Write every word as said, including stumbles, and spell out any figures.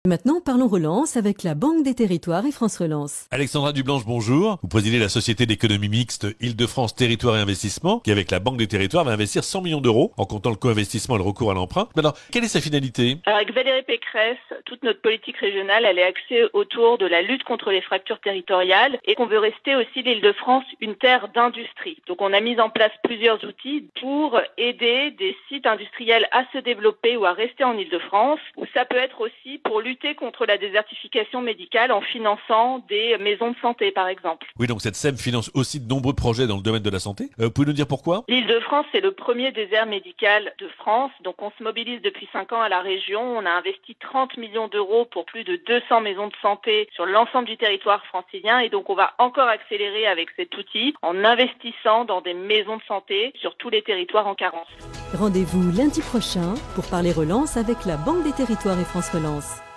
Maintenant, parlons relance avec la Banque des Territoires et France Relance. Alexandra Dublanche, bonjour. Vous présidez la société d'économie mixte Île-de-France Territoire et Investissement, qui avec la Banque des Territoires va investir cent millions d'euros en comptant le co-investissement et le recours à l'emprunt. Maintenant, quelle est sa finalité? Alors, avec Valérie Pécresse, toute notre politique régionale, elle est axée autour de la lutte contre les fractures territoriales et qu'on veut rester aussi l'Île-de-France une terre d'industrie. Donc on a mis en place plusieurs outils pour aider des sites industriels à se développer ou à rester en Île-de-France, ou ça peut être aussi pour lutter lutter contre la désertification médicale en finançant des maisons de santé, par exemple. Oui, donc cette S E M finance aussi de nombreux projets dans le domaine de la santé. Euh, vous pouvez nous dire pourquoi? L'Île-de-France, c'est le premier désert médical de France. Donc on se mobilise depuis cinq ans à la région. On a investi trente millions d'euros pour plus de deux cents maisons de santé sur l'ensemble du territoire francilien. Et donc on va encore accélérer avec cet outil en investissant dans des maisons de santé sur tous les territoires en carence. Rendez-vous lundi prochain pour parler relance avec la Banque des Territoires et France Relance.